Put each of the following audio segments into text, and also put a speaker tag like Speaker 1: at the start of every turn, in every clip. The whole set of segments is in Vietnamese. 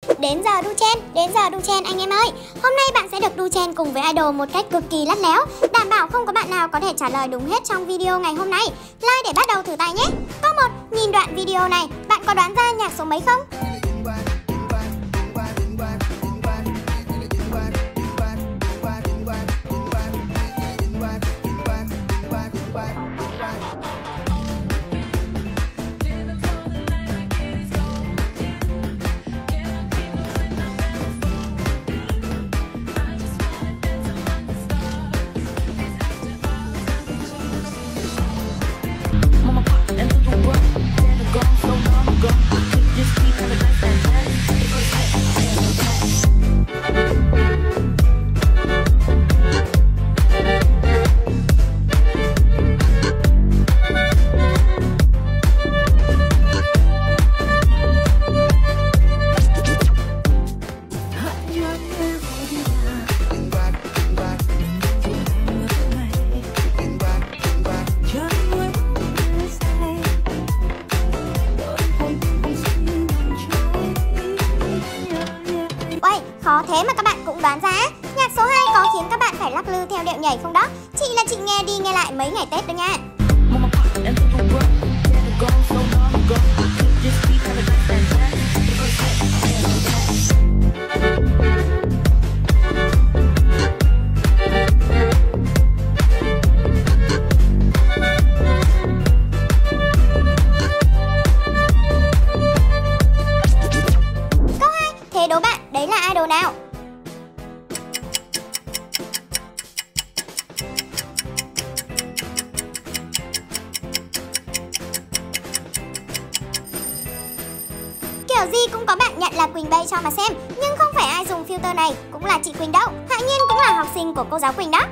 Speaker 1: Đến giờ đu chen anh em ơi. Hôm nay bạn sẽ được đu chen cùng với idol một cách cực kỳ lắt léo. Đảm bảo không có bạn nào có thể trả lời đúng hết trong video ngày hôm nay. Like để bắt đầu thử tài nhé. Câu 1, nhìn đoạn video này, bạn có đoán ra nhạc số mấy không? Khó thế mà các bạn cũng đoán ra. Nhạc số 2 có khiến các bạn phải lắc lư theo điệu nhảy không đó? Chị là chị nghe đi nghe lại mấy ngày Tết đó nha. Câu 2, thế đố bạn đấy là idol nào? Kiểu gì cũng có bạn nhận là Quỳnh Bay cho mà xem. Nhưng không phải ai dùng filter này cũng là chị Quỳnh đâu. Hạ Nhiên cũng là học sinh của cô giáo Quỳnh đó.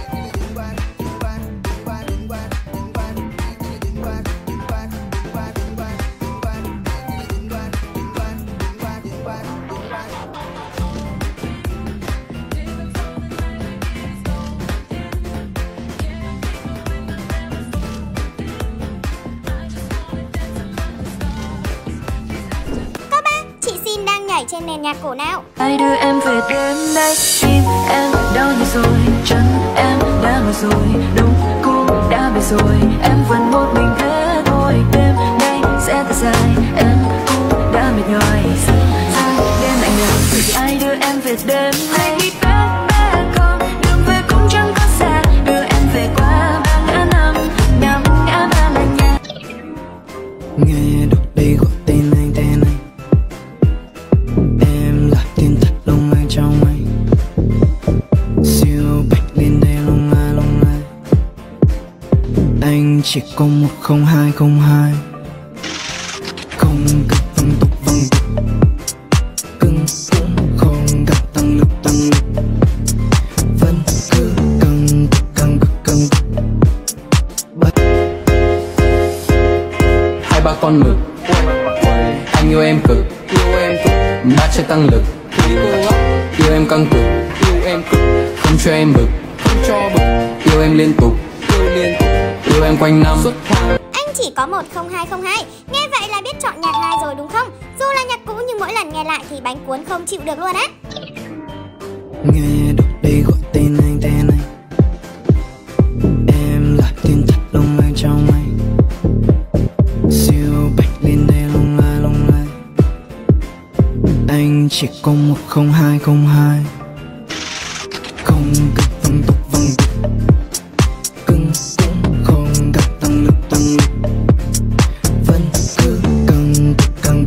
Speaker 1: Nhảy trên nền nhạc cổ nào?
Speaker 2: Ai đưa em về đêm nay, tim em đau như rồi, chân em đã mỏi rồi, đúng cũng đã về rồi, em vẫn một mình thế thôi. Đêm nay sẽ thật dài, em cũng đã mệt nhòi, dài đêm lạnh lẽo. Ai đưa em về đêm nay? Bé con đường về cũng chẳng có xa, đưa em về qua 3 ngã 5 ngã 3 là nhà.
Speaker 3: Nghe được đi gọi tên anh tên anh. Em là tên thật lông anh trong anh. Siêu bạch lên đây lông ai. Anh chỉ có 10202. Không gặp tăng tục văng tục. Cưng cũng không gặp tăng lực. Vẫn cứ căng.
Speaker 4: Hai ba con mực, anh yêu em cực, ba chơi tăng lực, yêu em căng cực, không cho em bực, yêu em liên tục, yêu em quanh năm.
Speaker 1: Anh chỉ có 10202. Nghe vậy là biết chọn nhạc 2 rồi đúng không? Dù là nhạc cũ nhưng mỗi lần nghe lại thì bánh cuốn không chịu được luôn á.
Speaker 3: Nghe được đi gọi tên anh tên anh. Em là tên thật lông anh trong anh. Siêu bạch lên đây lông ai. Anh chỉ có 10202. Không gặp tăng tục văng tục. Cưng cũng không gặp tăng lực. Vẫn cứ căng.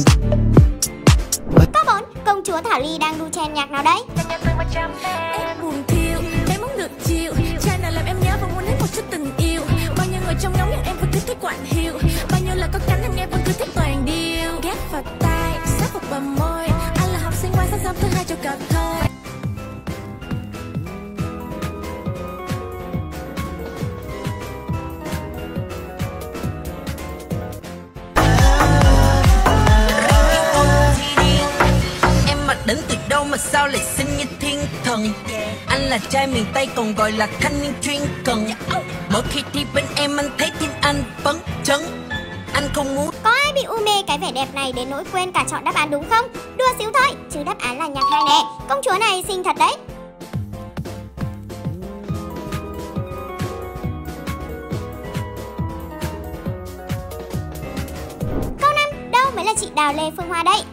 Speaker 1: Câu 4, công chúa Thảo Ly đang đu chen nhạc nào đấy?
Speaker 2: Em buồn thiêu, em muốn được chiều, trai nào làm em nhớ và muốn đến một chút tình yêu. Bao nhiêu người trong nhóm nhưng em vẫn cứ thích quạnh hiu, bao nhiêu là có cánh em nghe vẫn cứ thích toàn điêu. Ghét vào tai, sát vào bờ môi, anh là học sinh ngoan sáng sớm thứ hai cho cặp thôi.
Speaker 5: Em mặc đến từ đâu mà sao lại xinh như thiên thần? Anh là trai miền Tây còn gọi là thanh niên chuyên cần. Mỗi khi đi bên em anh thấy tim anh phấn chấn. Anh không muốn
Speaker 1: Có ai ai bị u mê cái vẻ đẹp này đến nỗi quên cả chọn đáp án đúng không? Đùa xíu thôi, chứ đáp án là nhạc hai nè. Công chúa này xinh thật đấy. Câu 5, đâu mới là chị Đào Lê Phương Hoa đây?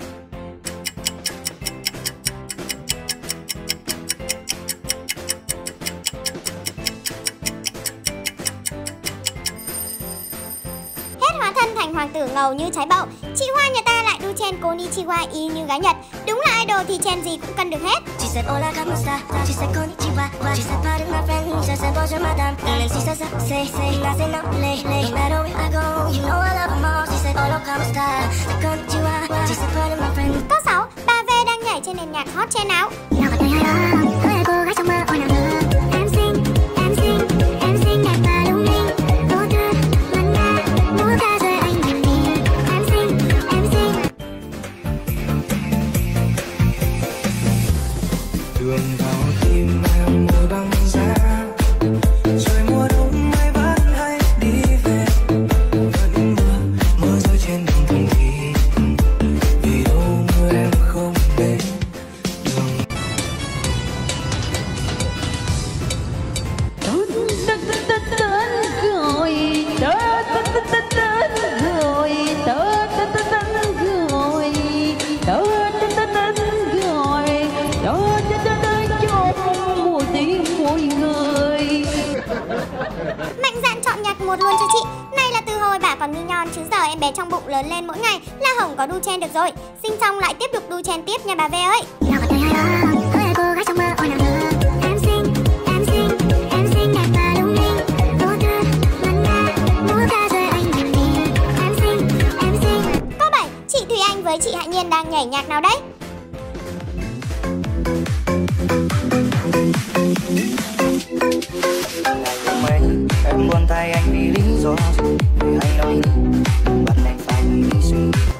Speaker 1: Hóa thân thành hoàng tử ngầu như trái bậu, chị Hoa nhà ta lại đu chen konnichiwa y như gái Nhật. Đúng là idol thì chen gì cũng cần được hết.
Speaker 6: She said hola como esta, she said konnichiwa, she said pardon my friend, she said bonjour madame, and then she said say, I said no, no matter where I go, you know I love them all. She said hola como esta, she said konnichiwa, she said pardon my friend.
Speaker 1: Câu 6, bà V đang nhảy trên nền nhạc hot trend áo.
Speaker 6: Nào có thấy ai đó, tôi là cô gái trong mơ, ôi nào nữa. Em xinh đẹp và lung linh, vô tư, mặn mà, muốn ta rơi anh nhìn đi. Em xinh.
Speaker 3: Đường vào tim em mùa băng giá, rồi mùa đông mai vẫn hay đi về. Vẫn mưa rơi trên đường thầm thì vì đâu mưa em không đến đường.
Speaker 1: Mạnh dạn chọn nhạc một luôn cho chị. Này là từ hồi bà còn như nhon chứ giờ em bé trong bụng lớn lên mỗi ngày là hổng có đu chen được rồi. Sinh xong lại tiếp tục đu chen tiếp nha bà V ơi.
Speaker 6: Nào có thấy ai đó, tôi là cô gái trong mơ, ôi nào nữa. Em xinh đẹp và lung linh, vô tư, mặn mà, muốn ta rơi anh nhìn đi. Em xinh.
Speaker 1: Câu 7, chị Thùy Anh với chị Hạ Nhiên đang nhảy nhạc nào đấy?
Speaker 3: Mình em buồn tay anh vì lý do gì vì anh đâu bắt anh phải đi suy.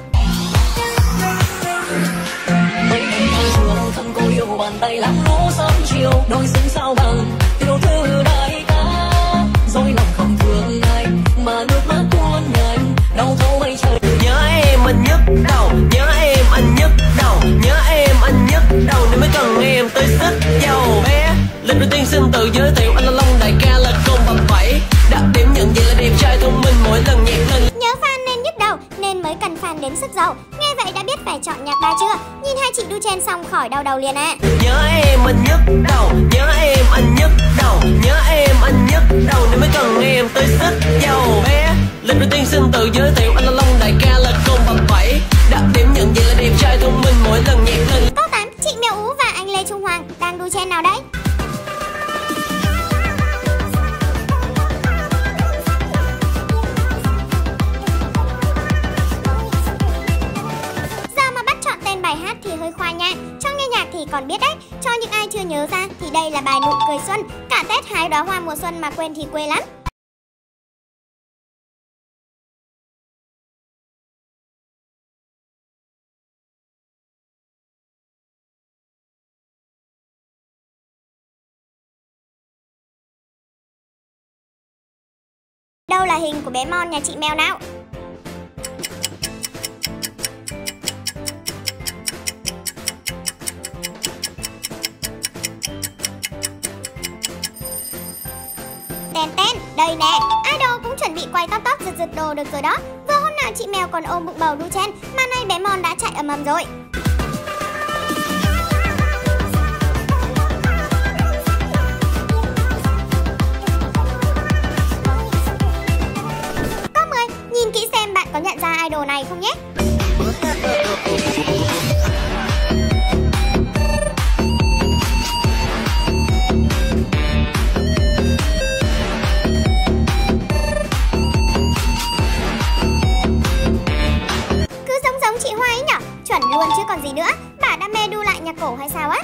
Speaker 5: Thường thân cô yêu bàn tay lắm lũ sớm chiều đôi xứng sao bằng tiểu thư đại ca dối lòng không thương anh mà nước mắt tuôn nhanh đau thấu mây trời.
Speaker 7: Nhớ em anh nhức đầu, nhớ em anh nhức đầu, nhớ em anh nhức đầu nên mới cần em tới sức giàu bé. Lần đầu tiên xin tự giới thiệu anh là Long đại ca là con bập bẫy. Đặc điểm nhận diện là đẹp trai thông minh mỗi lần nhạc lên.
Speaker 1: Nhớ fan nên nhức đầu nên mới cần fan đến sức giàu. Nghe vậy đã biết phải chọn nhạc ba chưa? Nhìn hai chị đu chen xong khỏi đau đầu liền à.
Speaker 7: Nhớ em anh nhức đầu, nhớ em anh nhức đầu, nhớ em anh nhức đầu nên mới cần em tới sức giàu bé. Lần đầu tiên xin tự giới thiệu anh là Long đại ca là con bập bẫy. Đặc điểm nhận diện là đẹp trai thông minh mỗi lần nhạc lên.
Speaker 1: Câu 8, chị Mèo Ú và anh Lê Trung Hoàng đang đu chen nào đấy? Giờ mà bắt chọn tên bài hát thì hơi khoai nha. Cho nghe nhạc thì còn biết đấy. Cho những ai chưa nhớ ra thì đây là bài Nụ Cười Xuân. Cả Tết hái đóa hoa mùa xuân mà quên thì quê lắm. Đâu là hình của bé Mon nhà chị Mèo nào? Tên, đây nè, idol cũng chuẩn bị quay tóc giật đồ được rồi đó. Vừa hôm nào chị Mèo còn ôm bụng bầu đu chen, mà nay bé Mon đã chạy ầm rồi. Câu 10, nhìn kỹ xem bạn có nhận ra idol này không nhé. Chị Hoa ấy nhở, chuẩn luôn chứ còn gì nữa. Bà đam mê đu lại nhạc cổ hay sao á?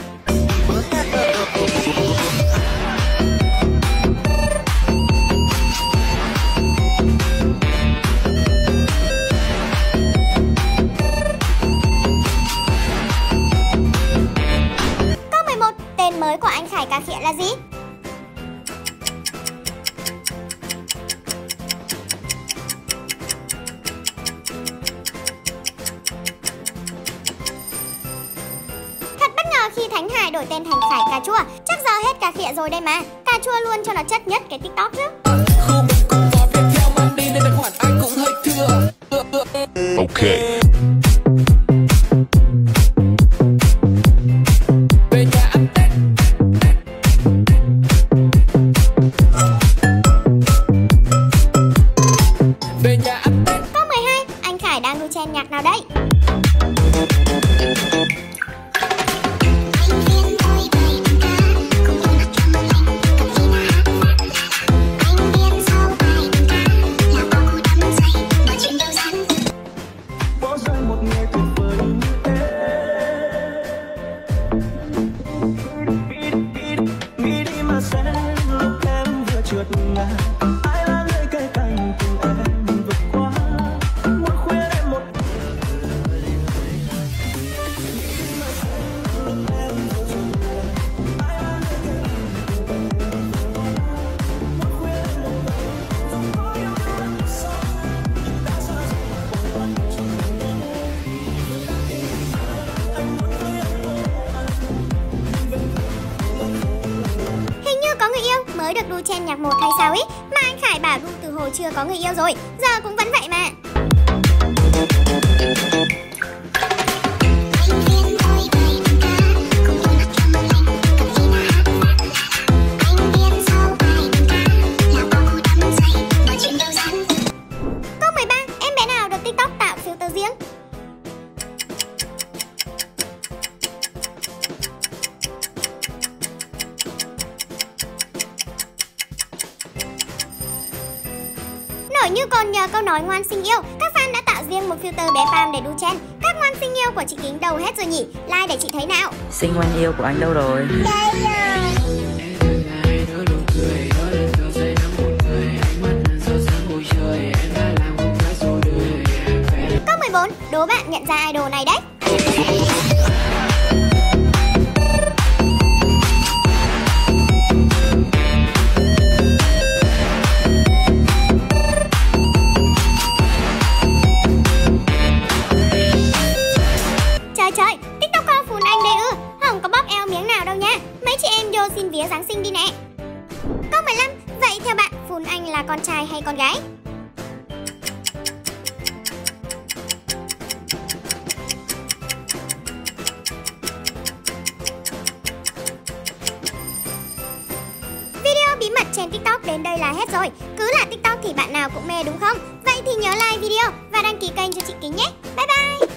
Speaker 1: Câu 11, tên mới của anh Khải Cà Khịa là gì? khi Thánh Hải đổi tên thành Khải Cà Chua. Chắc giờ hết cà khịa rồi đây mà. Cà chua luôn cho nó chất nhất cái TikTok chứ.
Speaker 4: Khu mình cùng vào việc theo mang đi nên tài khoản ai cũng hơi thừa.
Speaker 8: Ok.
Speaker 4: Về nhà ăn Tết. Về nhà ăn Tết.
Speaker 1: Câu 12, anh Khải đang đu chen nhạc nào đây? Mới được đu chen nhạc 1 hay sao ý? Mà anh Khải bảo đu từ hồi chưa có người yêu rồi, giờ cũng vẫn vậy mà. Câu 13, em bé nào được TikTok tạo filter riêng? Nổi như cồn nhờ câu nói ngoan xinh yêu, các fan đã tạo riêng một filter bé Pam để đu chen. Các ngoan xinh yêu của chị Kính đâu hết rồi nhỉ? Like để chị thấy nào.
Speaker 9: Xinh ngoan yêu của anh đâu rồi?
Speaker 1: Đây rồi. Câu 14, đố bạn nhận ra idol này đấy. Trời, TikToker Phùn Anh đây ư? Không có bóp eo miếng nào đâu nha. Mấy chị em vô xin vía Giáng sinh đi nè. Câu 15, vậy theo bạn Phùn Anh là con trai hay con gái? Video bí mật trên TikTok đến đây là hết rồi. Cứ là TikTok thì bạn nào cũng mê đúng không? Vậy thì nhớ like video và đăng ký kênh cho chị Kính nhé. Bye bye.